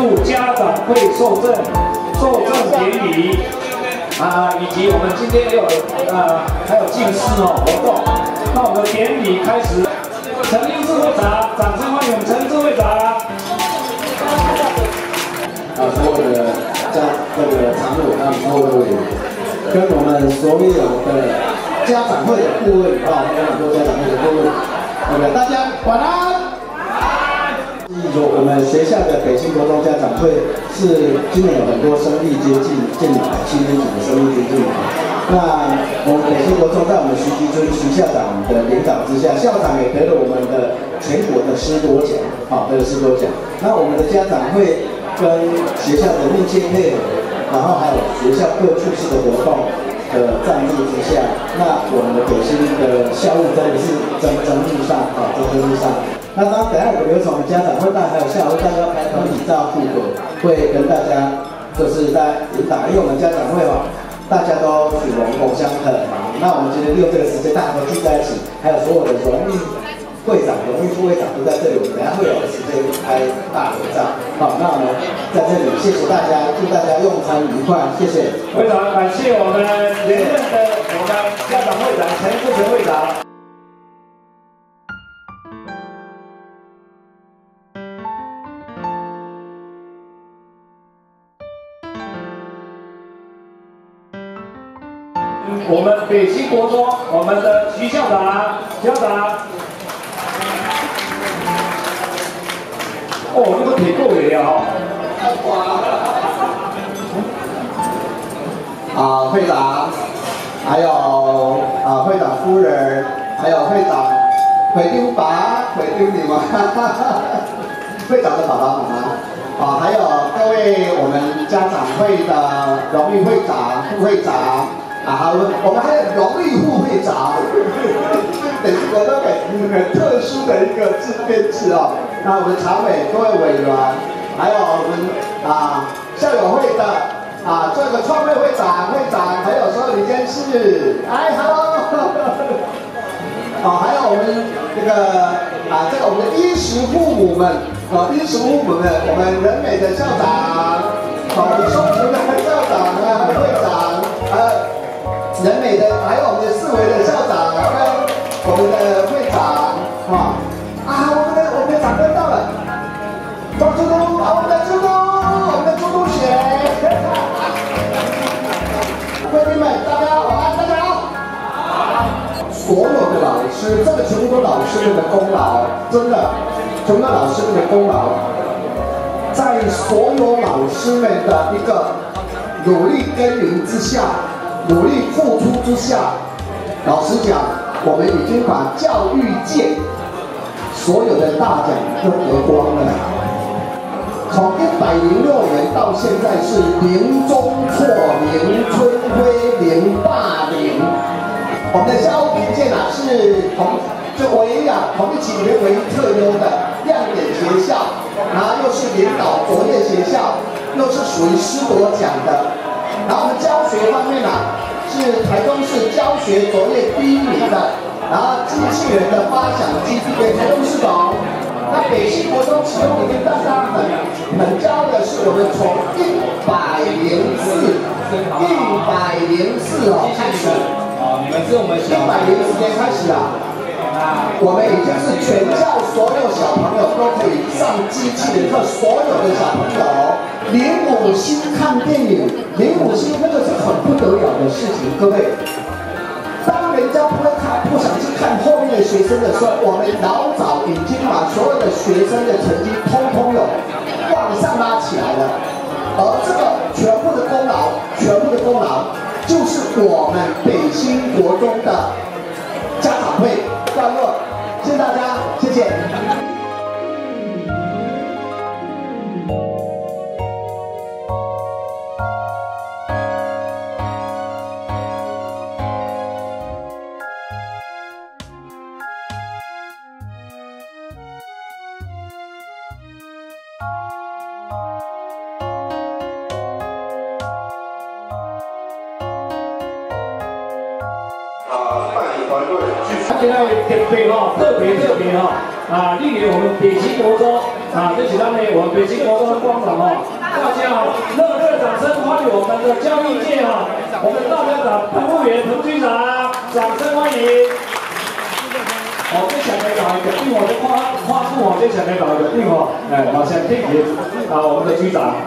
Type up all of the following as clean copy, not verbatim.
入家长会受证典礼以及我们今天还有祭祀活动。那我们的典礼开始，陈英志会长，掌声欢迎陈志会长。 所有的这个常委所有的委员，跟我们所有的家长会的顾问跟很多家长会的顾问大家晚安。我们学校的北新国中家长会是今年有很多生力接近来，新年组的生力接近来。那我们北新国中在我们徐吉尊徐校长的领导之下，校长也得了我们的全国的师铎奖，得了师铎奖。那我们的家长会跟学校的密切配合，然后还有学校各处室的活动的赞助之下，那我们的北新的校务真的是蒸日上。那当然，等下有个流程，家长会还有校务大家排团体照副的，会跟大家就是在引导，因为我们家长会大家都属龙共相克那我们今天利用这个时间，大家都聚在一起，还有所有的荣誉会长、荣誉副会长都在这里，我们等下会有时间拍大合照。好，那我们在这里谢谢大家，祝大家用餐愉快，谢谢。 非常感谢我们连任的我们家长会长陈富全会长。我们北新国中，我们的徐校长，你们铁够也了会长，还有会长夫人，还有会长会长爸、会长你们，会长的爸爸妈妈，还有各位我们家长会的荣誉会长、副会长。我们还有荣誉副会长，北新国中很特殊的一个编制那我们常委、各位委员，还有我们校友会的这个创会会长、还有所有的监事，hello， 还有我们这个我们的衣食父母们，我们人美的校长，我们松竹的校长会长，人美的，还有我们的四维的校长跟我们的会长，我们的长官到了，庄朱东，我们的朱同学，贵宾们，大家晚安，大家好。所有的老师，这个全部都老师们的功劳，真的，全部都老师们的功劳，在所有老师们的一个努力耕耘之下。努力付出之下，老实讲，我们已经把教育界所有的大奖都得光了。从106年到现在是零中辍、零春晖、零霸凌。我们的校务评鉴是唯一同一期里面唯一特优的亮点学校，然后又是领导卓越学校，又是属于师铎奖的。然后我们教学方面是台中市教学卓越第1名的，然后机器人的发想基地给台中市总。那北新国中其中里面大家很骄傲的是，我们从104开始， 你们是我们 104年开始我们已经是全校所有小朋友都可以上机器人课，所有的小朋友05星看电影，05星那个是很不得了的事情，各位。当人家不想去看后面的学生的时候，我们老早已经把所有的学生的成绩通通有往上拉起来了，而这个全部的功劳，就是我们北新国中的家长会。段落，谢谢大家，谢谢。 团队。 现在特别历年我们北新国中啊，这起到呢我们北京国中的光荣哦，大家热烈掌声欢迎我们的教育界哦，我们大家长彭务员彭局长，掌声欢迎。哦，这上面搞一个，因为我的夸父哦，这上面搞一个，因为哦，哎，好像谢谢啊，我们的局长。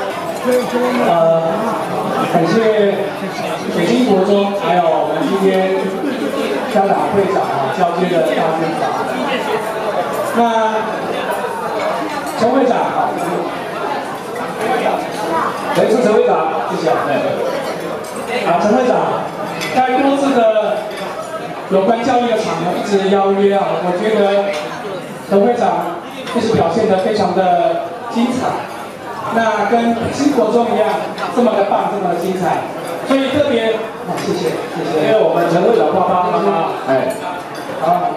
感谢北京国中，还有我们今天家长会长啊交接的大军长。那陈会长，谁是陈会长？谢谢。啊，陈会长，在多次的有关教育的场合一直邀约啊，我觉得陈会长就是表现得非常的精彩。那跟北新国中一样，这么的棒，这么的精彩，所以特别谢谢，因为我们陈会长爸爸妈妈，哎，好。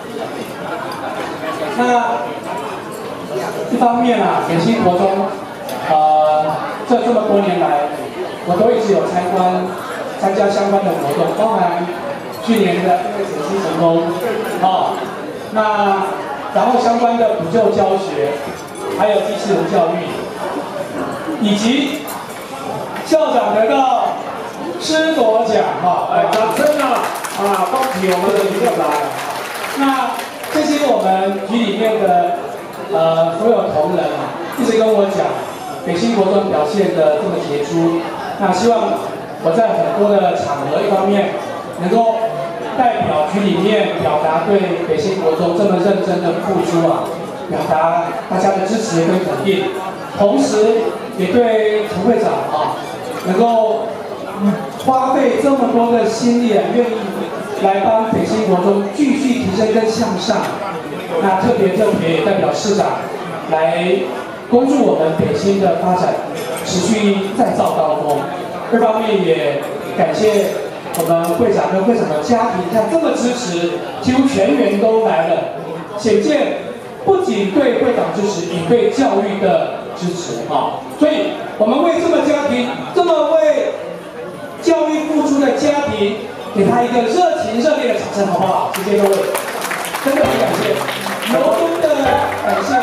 那一方面啊，北新国中，这么多年来，我都一直有参加相关的活动，包含去年的因为解析成功，那然后相关的补救教学，还有机器人教育。以及校长得到师铎奖掌声啊！恭喜我们的校长。那这些我们局里面的所有同仁啊，一直跟我讲，北新国中表现的这么杰出。那希望我在很多的场合，一方面能够代表局里面表达对北新国中这么认真的付出啊，表达大家的支持跟肯定，同时。也对陈会长能够花费这么多的心力啊，愿意来帮北新国中继续提升跟向上。那特别也代表市长来恭祝我们北新的发展持续再造高峰。二方面也感谢我们会长跟会长的家庭，看这么支持，几乎全员都来了，显见不仅对会长支持，也对教育的。支持所以我们为这么家庭，这么为教育付出的家庭，给他一个热情热烈的掌声，好不好？谢谢各位，真的很感谢，由衷的感谢。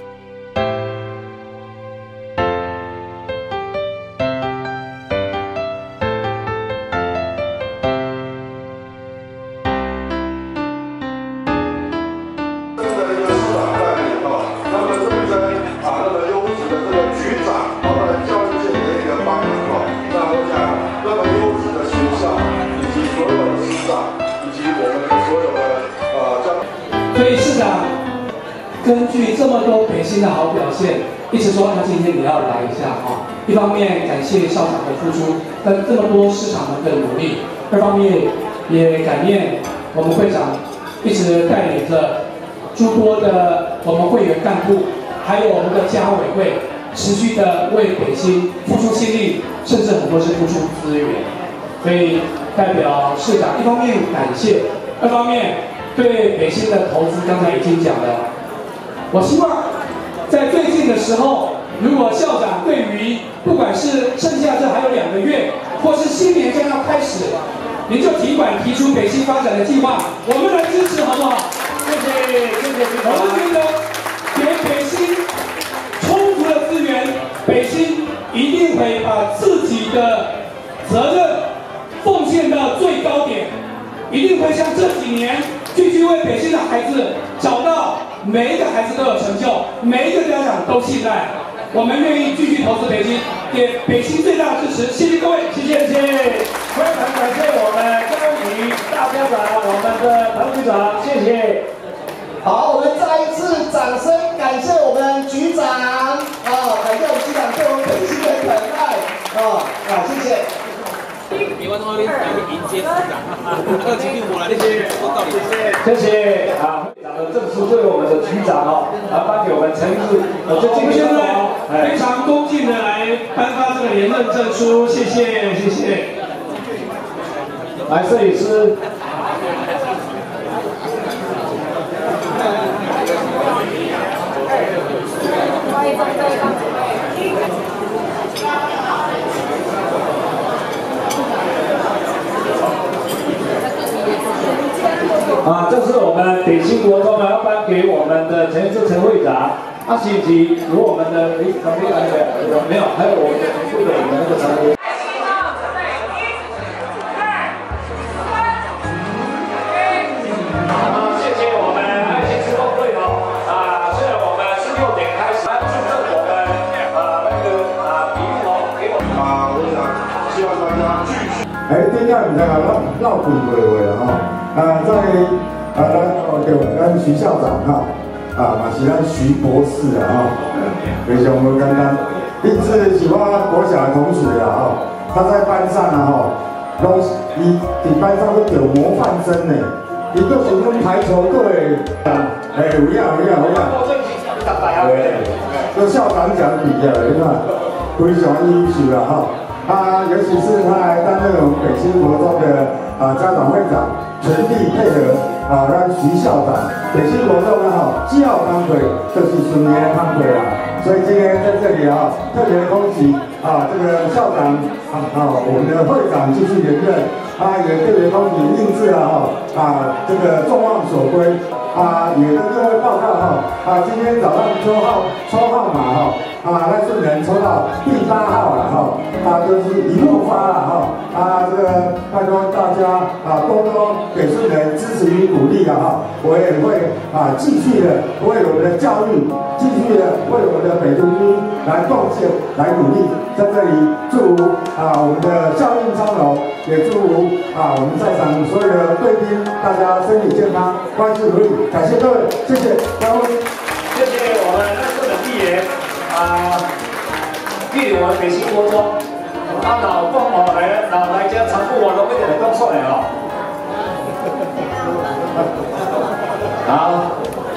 根据这么多北新的好表现，一直说他今天也要来一下一方面感谢校长的付出，跟这么多市场们的努力；二方面也感念我们会长一直带领着诸多的我们会员干部，还有我们的家委会，持续的为北新付出心力，甚至很多是付出资源。所以代表市长一方面感谢，二方面对北新的投资，刚才已经讲了。我希望在最近的时候，如果校长对于不管是剩下这还有2个月，或是新年将要开始，您就尽管提出北新发展的计划，我们来支持，好不好？谢谢局长。我们觉得给北新充足的资源，北新一定会把自己的责任奉献到最高点，一定会像这几年继续为北新的孩子找到。每一个孩子都有成就，每一个家长都信赖，我们愿意继续投资北新，给北新最大的支持。谢谢各位，谢谢。非常感谢我们教育大家长，我们的彭局长，谢谢。 好，我们再一次掌声感谢我们局长感谢我们局长对我们北新的疼爱谢谢。 台湾话呢，迎接市长，2065来，谢谢， 谢谢会长的证书对我们的局长颁给我们陈志，我就现在非常恭敬的来颁发这个连任证书，谢谢。来，摄影师。这是我们北新国中要颁给我们的陈会长。 是不是如我们的旁边来的没有？还有我们部的那个长辈。谢谢我们爱心施工队哦。虽然我们是6点开始，但是我们礼物给我们。 我想希望大家继续。顶下唔知啊，绕滚回回啦咱徐校长嘛是咱徐博士非常不简单。一次是我国小的同学他在班上伊伫班上都得模范生呢。伊个是阮排球队有影。这校长奖比你看非常优秀尤其是他还担任我们北新国中的家长会长，全力配合咱徐校长。北新国中教康会就是10年的康会所以今天在这里特别恭喜这个校长我们的会长继续连任也特别恭喜印制这个众望所归也跟各位报告今天早上抽号码那顺人抽到第8号了就是一路发这个拜托大家多多给顺人支持与鼓励我也会继续的为我们的教育，继续的为我们的北中军来贡献来努力。在这里祝福我们的校运昌隆，也祝福我们在场所有的贵宾大家身体健康，万事如意。感谢各位，谢谢各位， 谢谢我们那个的议员莅临我们北新国中，老公来家常顾我都会点动出来好，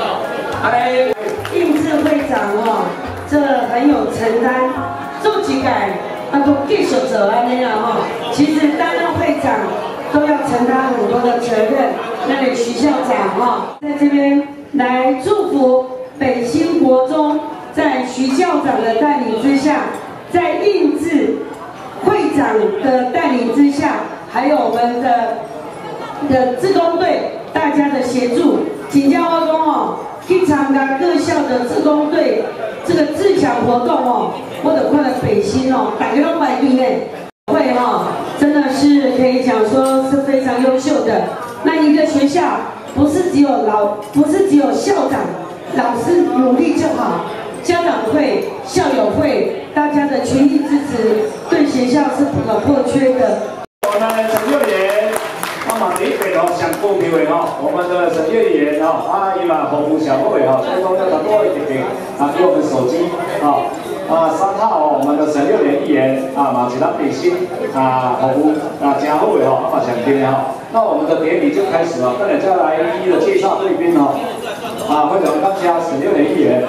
印制会长这很有承担，做几改都继续做安尼其实担任会长都要承担很多的责任。那里徐校长在这边来祝福北新国中，在徐校长的带领之下，在印制会长的带领之下，还有我们的志工队大家的协助，请教我讲去参加各校的志工队这个自强活动我就看了北新大家都来宾会真的是可以讲说是非常优秀的。那一个学校不是只有校长、老师努力就好，家长会、校友会，大家的全力支持，对学校是不可或缺的。 我们陈幼员，第一个上高票的我们的陈幼员伊嘛服务社会所以说要多多一点给我们手机3号我们的陈幼员议员嘛是咱北新服务真好的嘛上天的那我们的典礼就开始了，跟大家来一一的介绍贵宾非常感谢陈幼员议员。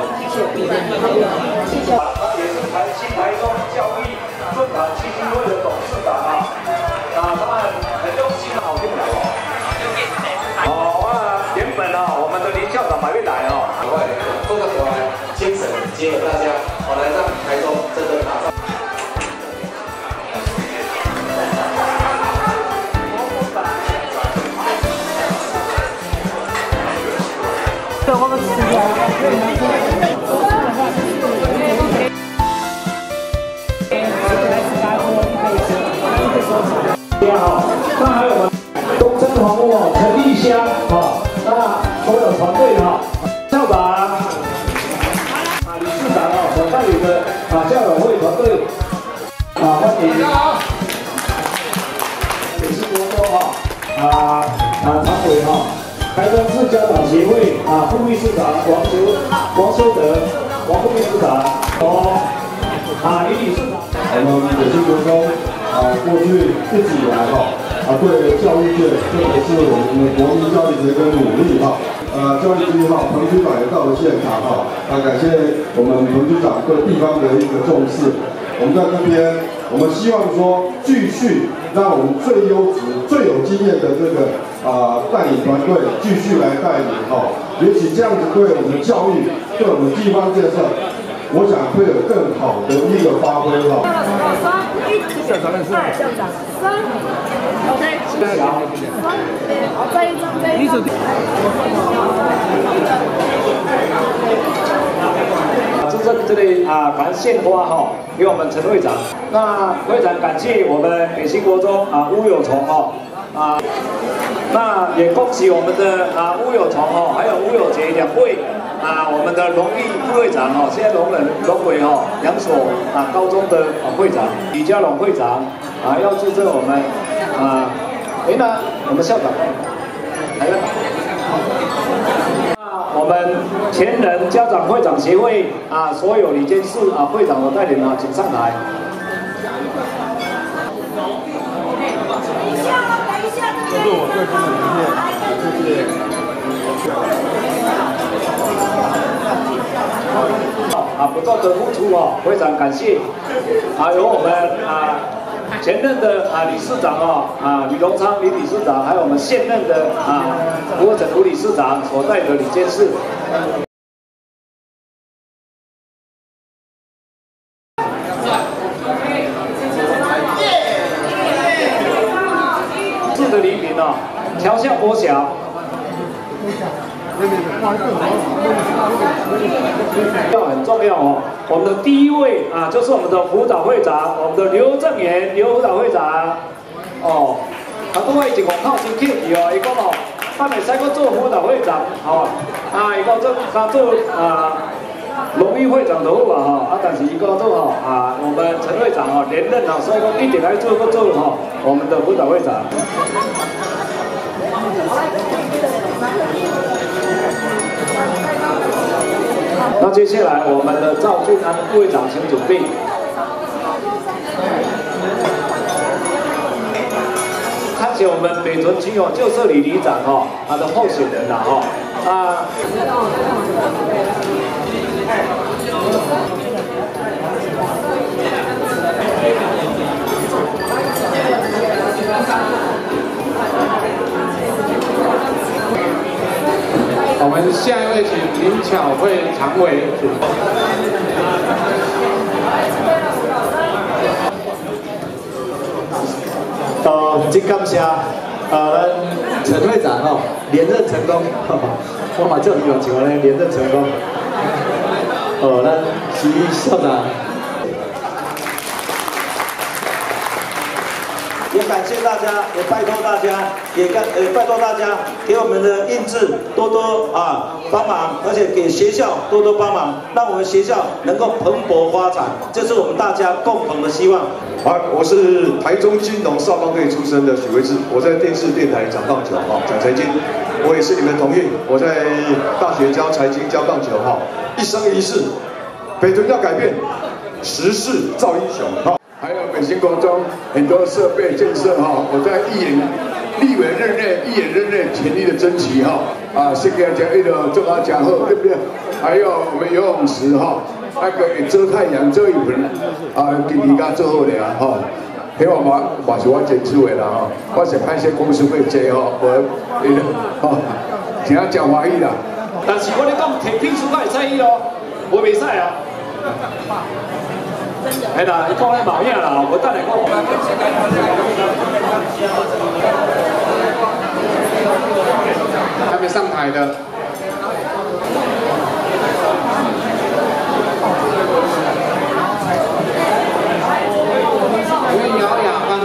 他也是新台中教育论坛基金会的董事长他们很用心好进来原本我们的林校长还没来做个活来精神结合大家来让台中真的打造。 对，我们吃那还有我们东森黄屋陈立香那所有团队校长理事长所带领的校友会团队欢迎北新国中常委台中市家长协会副秘书长王修德王副秘书长李理事长。 我们北新国中过去一直以来对教育界，特别是我们的国民教育的一个努力教育局彭局长也到了现场感谢我们彭局长对地方的一个重视。我们在这边，我们希望说继续让我们最优质、最有经验的这个带领团队继续来带领也许这样子对我们的教育、对我们地方建设，我想会有更好的一个发挥校长的是校长，OK， 好，再一张， 这里感恩献花给我们陈会长。那非常感谢我们北新国中乌有崇那也恭喜我们的乌有崇还有乌有杰两位我们的荣誉副会长现在荣委杨所高中的会长李家龙会长要祝贺我们那我们校长来了。我们前人家长会长协会所有理监事会长的带领请上台。 这是我个人的理念， 不断的付出非常感谢由我们前任的理事长李荣昌李理事长，还有我们现任的吴和成吴理事长所带的理监事。的礼品调校国小。很重要我们的第一位就是我们的辅导会长，我们的刘正元刘辅导会长都会一直讲靠真客气伊讲咱袂使阁做辅导会长伊讲做荣誉会长就好但是伊讲做我们陈会长连任所以讲一定来做我们的辅导会长。那接下来我们的赵俊安副会长请准备。参选我们北屯区旧社里里长他的候选人我们下一位请林巧慧常委。 真感谢咱陈会长连任成功，我嘛就很有情咧，连任成功。咱徐校长。 也感谢大家，也拜托大家，拜托大家给我们的印制多多帮忙，而且给学校多多帮忙，让我们学校能够蓬勃发展，这是我们大家共同的希望。 好，我是台中金融少棒队出身的许维志，我在电视电台讲棒球讲财经，我也是你们同运，我在大学教财经教棒球一生一世，北屯要改变，时势造英雄还有北新国中很多设备建设我在立委任内议员任内全力的争取先给大家做好讲后，对不对？还有我们游泳池那个遮太阳遮雨棚今年刚做好了希望嘛是我坚持的啦我是派些公司会接只要讲华语啦。 但是我咧讲提聘书会使我袂使哎啦，你讲咧冇影啦，我等下讲。 还没上台的。吴瑶雅刚。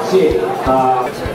谢啊。